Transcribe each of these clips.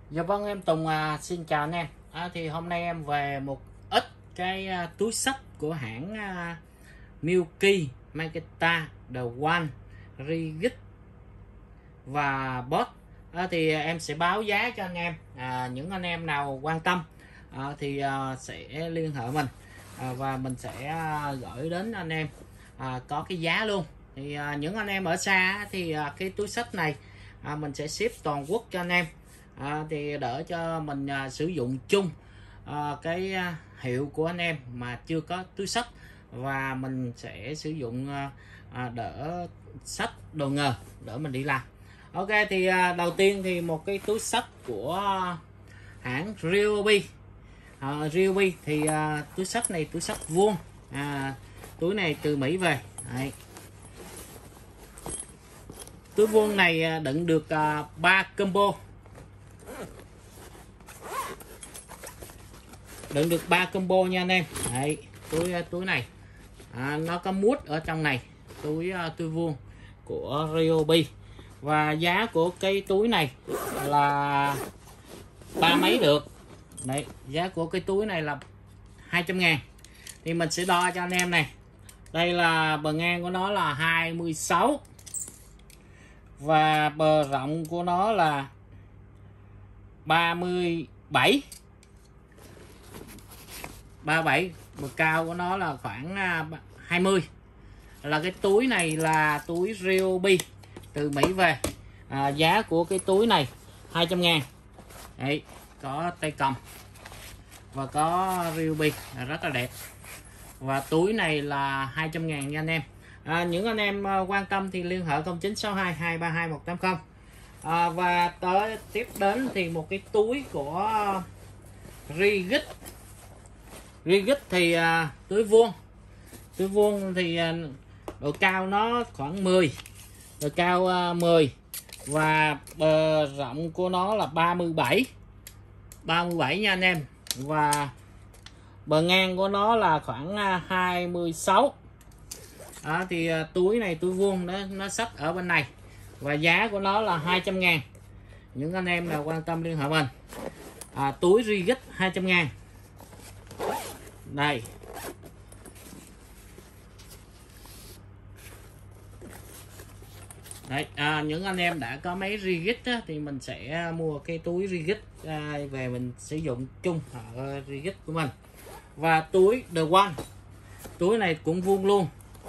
Dạ vâng, em Tùng xin chào anh em. Thì hôm nay em về một ít cái túi xách của hãng Milky, Makita, The One, Rigid và Boss. Thì em sẽ báo giá cho anh em. Những anh em nào quan tâm thì sẽ liên hệ mình và mình sẽ gửi đến anh em có cái giá luôn. Thì những anh em ở xa thì cái túi xách này mình sẽ ship toàn quốc cho anh em. Thì đỡ cho mình sử dụng chung cái hiệu của anh em mà chưa có túi xách, và mình sẽ sử dụng đỡ xách đồ nghề đỡ mình đi làm. Ok, thì đầu tiên thì một cái túi xách của hãng Ryobi. Ryobi thì túi xách này túi xách vuông, túi này từ Mỹ về. Đấy. Túi vuông này đựng được 3 combo, đựng được 3 combo nha anh em. Đấy, túi này nó có mút ở trong này, túi vuông của Ryobi. Và giá của cái túi này là ba mấy được. Đấy, giá của cái túi này là 200.000. Thì mình sẽ đo cho anh em này. Đây là bờ ngang của nó là 26 và bờ rộng của nó là 37, bờ cao của nó là khoảng 20. Là cái túi này là túi Ryobi từ Mỹ về. Giá của cái túi này 200.000. Đấy, có tay cầm và có Ryobi rất là đẹp. Và túi này là 200.000 nha anh em. Những anh em quan tâm thì liên hệ 0962 232 180. Và tới tiếp đến thì một cái túi của Rigid. Rigid thì túi vuông thì độ cao nó khoảng 10, độ cao 10 và bờ rộng của nó là 37 nha anh em. Và bờ ngang của nó là khoảng 26. Thì túi này túi vuông nó xách ở bên này và giá của nó là 200.000. Những anh em nào quan tâm liên hệ mình. Túi Rigid 200.000. Đây. Đấy, những anh em đã có máy Rigid thì mình sẽ mua cái túi Rigid về mình sử dụng chung ở Rigid của mình. Và túi The One, túi này cũng vuông luôn.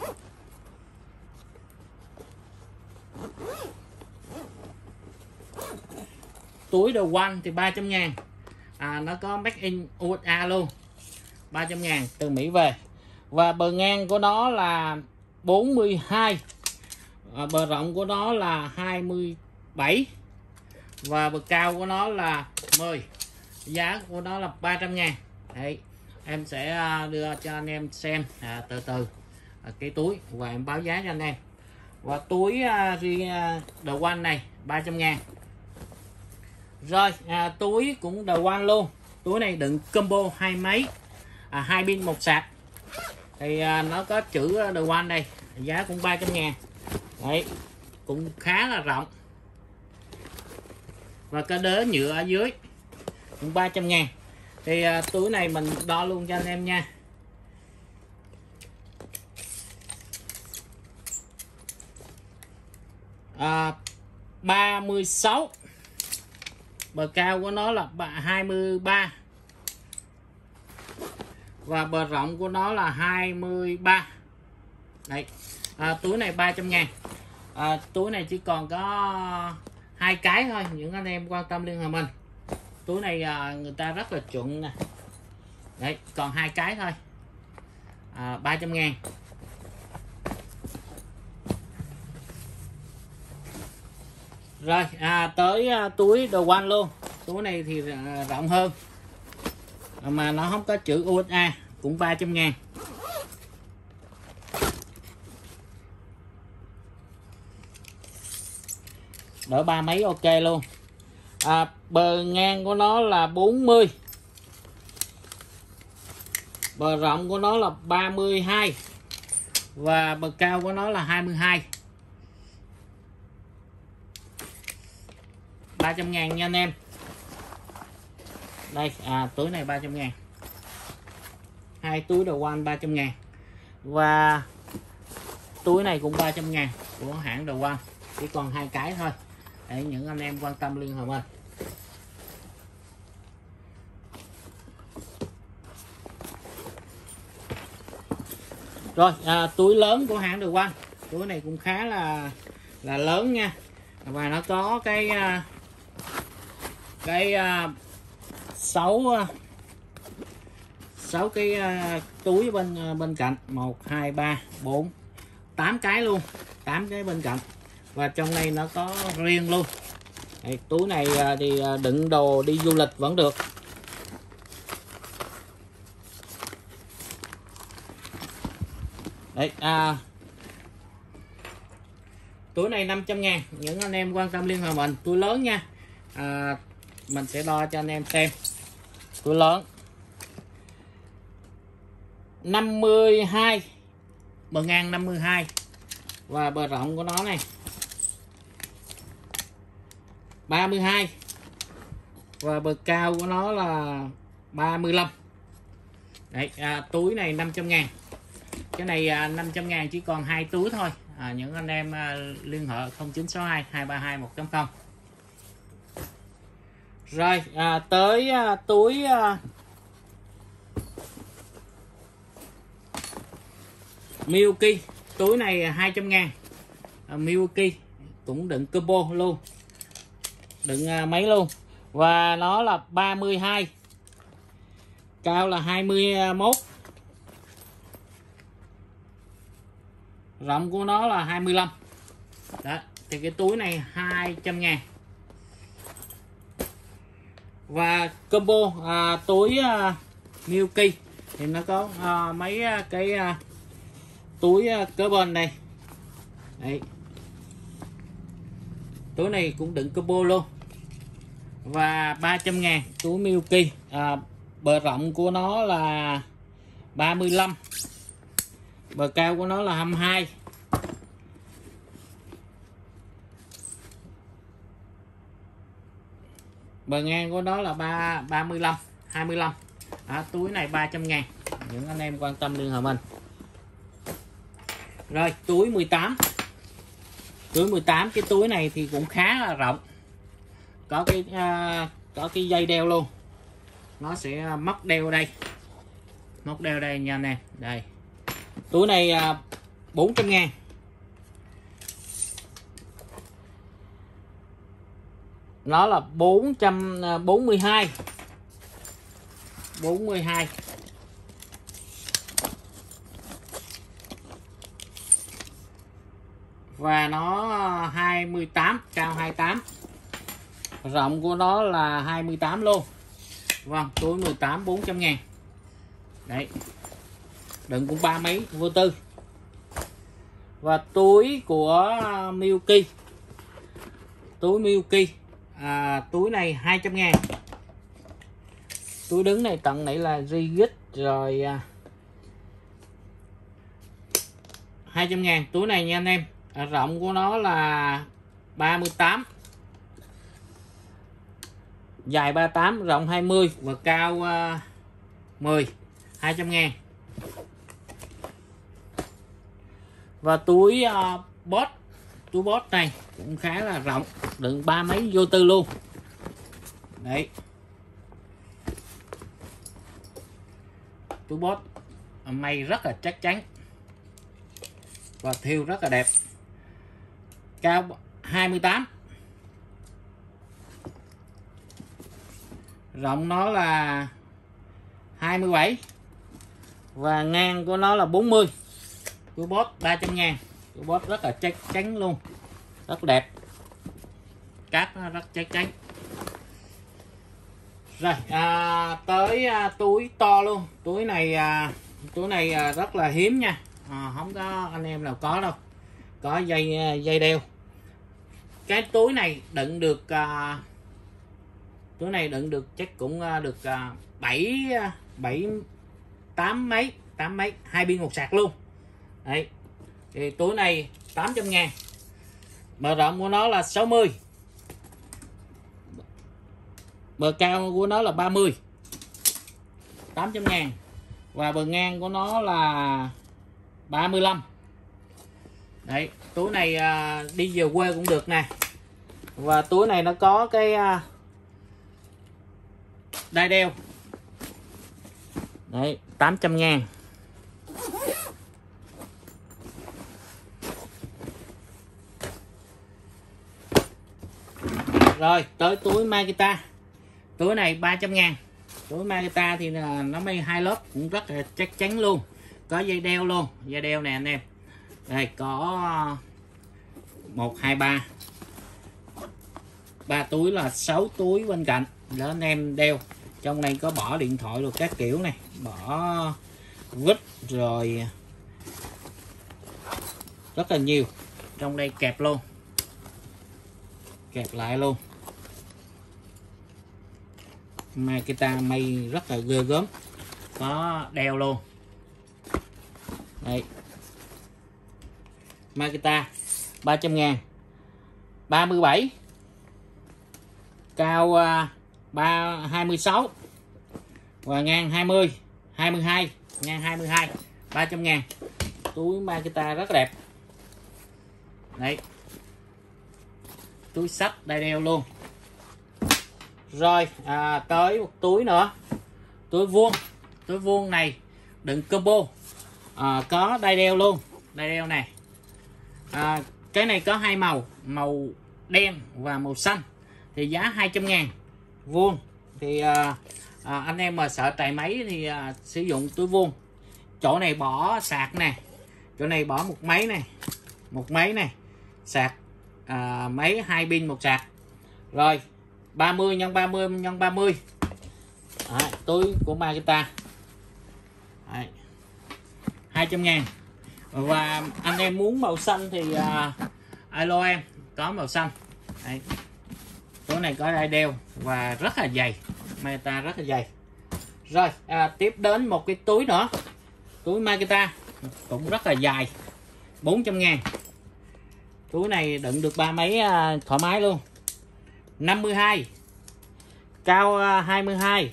Túi The One thì 300.000. Nó có Made in USA luôn, 300.000 từ Mỹ về. Và bờ ngang của nó là 42, bờ rộng của nó là 27 và bờ cao của nó là 10. Giá của nó là 300.000. Đấy, em sẽ đưa cho anh em xem từ từ cái túi và em báo giá cho anh em. Và túi The One này 300.000. Rồi, túi cũng The One luôn. Túi này đựng combo 2 máy, 2 pin 1 sạc. Thì nó có chữ The One đây, giá cũng 300.000. Đấy, cũng khá là rộng. Và cái đế nhựa ở dưới cũng 300.000. Thì túi này mình đo luôn cho anh em nha. À, 36. Bờ cao của nó là 23 và bờ rộng của nó là 23. Đấy, túi này 300.000. Túi này chỉ còn có 2 cái thôi, những anh em quan tâm liên hệ mình. Túi này người ta rất là chuẩn nè. Đấy, còn 2 cái thôi, 300.000. Rồi, tới túi The One luôn. Túi này thì rộng hơn mà nó không có chữ USA, cũng 300.000. Đỡ ba mấy ok luôn. Bờ ngang của nó là 40, bờ rộng của nó là 32 và bờ cao của nó là 22. 300.000 nha anh em. Đây túi này 300 ngàn, hai túi The One 300 ngàn, và túi này cũng 300 ngàn của hãng The One, chỉ còn hai cái thôi để những anh em quan tâm liên hệ mình. Rồi túi lớn của hãng The One, túi này cũng khá là lớn nha, và nó có cái 6 cái túi bên cạnh, 1 2 3 4 8 cái luôn, 8 cái bên cạnh, và trong này nó có riêng luôn. Đây, túi này thì đựng đồ đi du lịch vẫn được. Đấy, túi này 500 ngàn, những anh em quan tâm liên hệ mình. Túi lớn nha, mình sẽ đo cho anh em xem. Túi lớn 52, bờ ngang 52, và bờ rộng của nó này 32, và bờ cao của nó là 35. Đấy, túi này 500 ngàn. Cái này 500 ngàn chỉ còn hai túi thôi. Những anh em liên hệ 0962 232 180. Rồi tới túi Milky. Túi này 200 ngàn. Milky cũng đựng combo luôn, đựng mấy luôn, và nó là 32, cao là 21, rộng của nó là 25. Đó, thì cái túi này 200 ngàn. Và combo túi Milky thì nó có mấy cái túi kế bên đây. Đấy, túi này cũng đựng combo luôn, và 300 ngàn túi Milky. Bờ rộng của nó là 35, bờ cao của nó là 22, bờ ngang của nó là 25. Túi này 300 ngàn, những anh em quan tâm liên hệ mình. Rồi túi 18. Túi 18, cái túi này thì cũng khá là rộng, có cái dây đeo luôn, nó sẽ móc đeo đây, móc đeo đây nha anh em. Đây, túi này 400 ngàn. Nó là 442. Và nó 28, cao 28, rộng của nó là 28 luôn. Vâng, túi 18 400 ngàn. Đấy, đựng cũng ba mấy vô tư. Và túi của Milky, túi Milky túi này 200 ngàn. Túi đứng này tận này là rigid rồi, 200 ngàn túi này nha anh em. Rộng của nó là 38, dài 38, rộng 20 và cao 10, 200 ngàn. Và túi boss, túi boss này cũng khá là rộng, đựng ba mấy vô tư luôn. Đấy, túi boss may rất là chắc chắn và thêu rất là đẹp, cao 28, rộng nó là 27 và ngang của nó là 40. Túi boss 300 ngàn, túi boss rất là chắc chắn luôn, rất đẹp, cáp nó rất chắc chắn. Rồi tới túi to luôn. Túi này rất là hiếm nha, không có anh em nào có đâu, có dây đeo. Cái túi này đựng được chắc cũng được 8 mấy, hai pin một sạc luôn. Đấy, thì túi này 800 ngàn. Bờ rộng của nó là 60, bờ cao của nó là 30, 800.000, và bờ ngang của nó là 35. Đấy, túi này đi về quê cũng được nè. Và túi này nó có cái đai đeo. Đấy, 800.000. Rồi tới túi Makita. Túi này 300.000. Túi Makita thì nó may 2 lớp cũng rất là chắc chắn luôn. Có dây đeo luôn, dây đeo nè anh em. Đây có 1 2 3. 3 túi là 6 túi bên cạnh để anh em đeo. Trong này có bỏ điện thoại rồi các kiểu này, bỏ vít rồi rất là nhiều. Trong đây kẹp luôn, kẹp lại luôn. Makita may rất là ghê gớm, có đeo luôn. Đây, Makita 300.000, 37, cao 26 và ngang 20, 22, ngang 22, 300.000. Túi Makita rất đẹp. Đấy, túi xách đai đeo luôn. Rồi tới một túi nữa, túi vuông. Túi vuông này đựng combo, có đai đeo luôn, đai đeo này. Cái này có 2 màu, màu đen và màu xanh, thì giá 200.000. Vuông thì anh em mà sợ chạy máy thì sử dụng túi vuông. Chỗ này bỏ sạc nè, chỗ này bỏ một máy này, một máy này, sạc máy 2 pin một sạc. Rồi 30 x 30 x 30. Đấy, túi của Makita. Đấy, 200.000. Và anh em muốn màu xanh thì alo em, có màu xanh. Đấy, túi này có đai đeo và rất là dày, Makita rất là dày. Rồi tiếp đến một cái túi nữa, túi Makita cũng rất là dài, 400.000. Túi này đựng được 3 máy thoải mái luôn. 52, cao 22,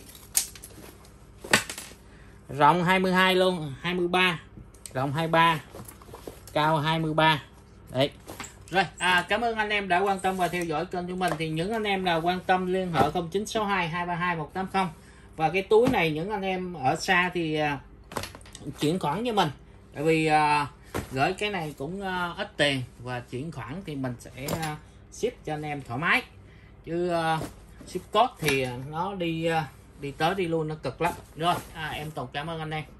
rộng 22 luôn, 23, rộng 23, cao 23. Đấy. Rồi cảm ơn anh em đã quan tâm và theo dõi kênh của mình. Thì những anh em nào quan tâm liên hệ 0962 232 180. Và cái túi này những anh em ở xa thì chuyển khoản cho mình, tại vì gửi cái này cũng ít tiền, và chuyển khoản thì mình sẽ ship cho anh em thoải mái, chứ ship code thì nó đi tới đi luôn, nó cực lắm. Rồi em Tùng cảm ơn anh em.